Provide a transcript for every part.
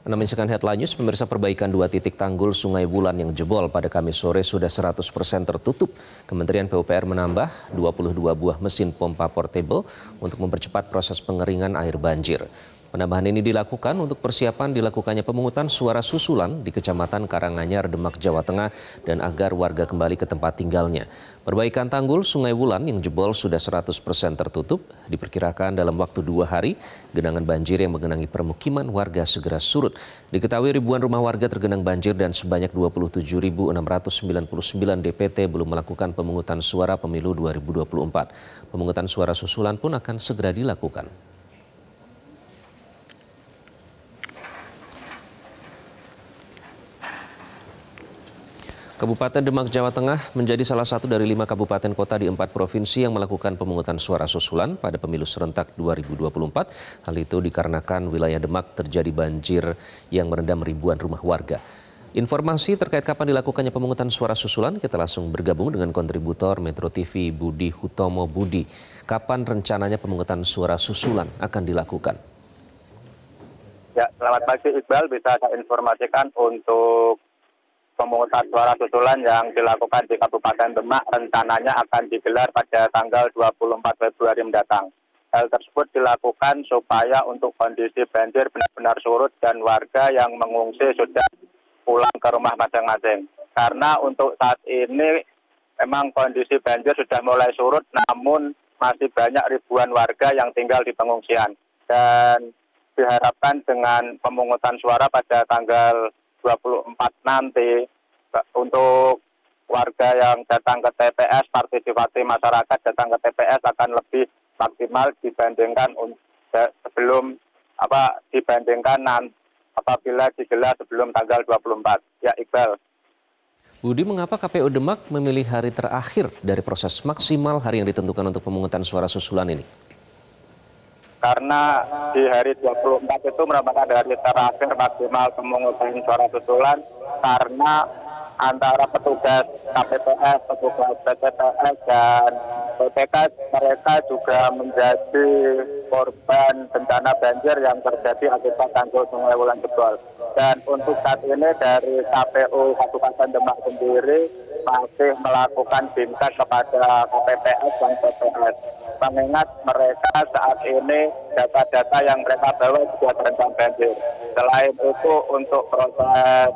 Anda menyaksikan Headline News, pemirsa. Perbaikan 2 titik tanggul Sungai Wulan yang jebol pada Kamis sore sudah 100% tertutup. Kementerian PUPR menambah 22 buah mesin pompa portable untuk mempercepat proses pengeringan air banjir. Penambahan ini dilakukan untuk persiapan dilakukannya pemungutan suara susulan di Kecamatan Karanganyar, Demak, Jawa Tengah dan agar warga kembali ke tempat tinggalnya. Perbaikan tanggul Sungai Wulan yang jebol sudah 100% tertutup. Diperkirakan dalam waktu 2 hari, genangan banjir yang menggenangi permukiman warga segera surut. Diketahui ribuan rumah warga tergenang banjir dan sebanyak 27.699 DPT belum melakukan pemungutan suara pemilu 2024. Pemungutan suara susulan pun akan segera dilakukan. Kabupaten Demak, Jawa Tengah menjadi salah satu dari 5 kabupaten kota di 4 provinsi yang melakukan pemungutan suara susulan pada pemilu serentak 2024. Hal itu dikarenakan wilayah Demak terjadi banjir yang merendam ribuan rumah warga. Informasi terkait kapan dilakukannya pemungutan suara susulan, kita langsung bergabung dengan kontributor Metro TV Budi Hutomo. Budi, kapan rencananya pemungutan suara susulan akan dilakukan? Ya, selamat pagi Iqbal. Bisa saya informasikan untuk pemungutan suara susulan yang dilakukan di Kabupaten Demak rencananya akan digelar pada tanggal 24 Februari mendatang. Hal tersebut dilakukan supaya untuk kondisi banjir benar-benar surut dan warga yang mengungsi sudah pulang ke rumah masing-masing. Karena untuk saat ini memang kondisi banjir sudah mulai surut, namun masih banyak ribuan warga yang tinggal di pengungsian. Dan diharapkan dengan pemungutan suara pada tanggal 24 nanti untuk warga yang datang ke TPS, partisipasi masyarakat datang ke TPS akan lebih maksimal dibandingkan apabila digelar sebelum tanggal 24. Ya, Iqbal. Budi, mengapa KPU Demak memilih hari terakhir dari proses maksimal hari yang ditentukan untuk pemungutan suara susulan ini? Karena di hari 24 itu merupakan hari terakhir maksimal pemungutan suara susulan, karena antara petugas KPPS, petugas PTPS, dan PPK mereka juga menjadi korban bencana banjir yang terjadi akibat tanggul Sungai Wulan jebol. Dan untuk saat ini dari KPU Kabupaten Demak sendiri masih melakukan bingkai kepada KPPS dan PPS. Mengingat mereka saat ini data-data yang mereka bawa juga terendam banjir. Selain itu untuk proses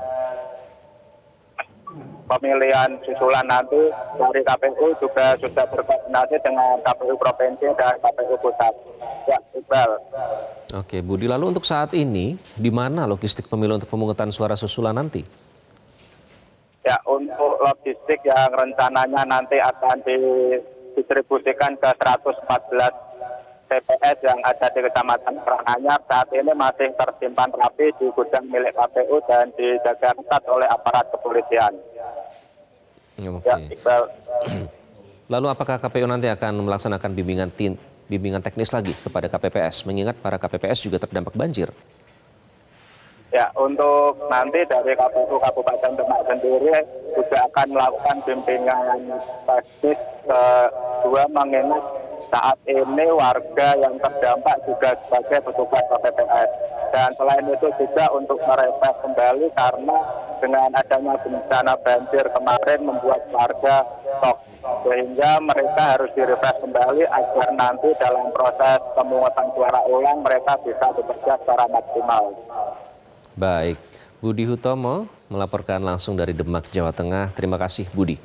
pemilihan susulan nanti dari KPU juga sudah berkoordinasi dengan KPU Provinsi dan KPU Pusat. Ya, Iqbal. Oke, Budi, lalu untuk saat ini di mana logistik pemilu untuk pemungutan suara susulan nanti? Ya, untuk logistik yang rencananya nanti akan didistribusikan ke 114 TPS yang ada di Kecamatan Karanganyar saat ini masih tersimpan rapi di gudang milik KPU dan dijaga ketat oleh aparat kepolisian. Oke. Ya, Iqbal. Lalu apakah KPU nanti akan melaksanakan bimbingan teknis lagi kepada KPPS, mengingat para KPPS juga terdampak banjir? Ya, untuk nanti dari KPU Kabupaten Demak sendiri juga akan melakukan bimbingan teknis kedua, mengingat saat ini warga yang terdampak juga sebagai petugas KPPS. Dan selain itu juga untuk merefresh kembali karena dengan adanya bencana banjir kemarin membuat warga shock. Sehingga mereka harus direfresh kembali agar nanti dalam proses pemungutan suara ulang mereka bisa bekerja secara maksimal. Baik, Budi Hutomo melaporkan langsung dari Demak, Jawa Tengah. Terima kasih, Budi.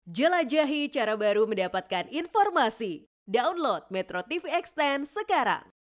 Jelajahi cara baru mendapatkan informasi. Download Metro TV Extend sekarang.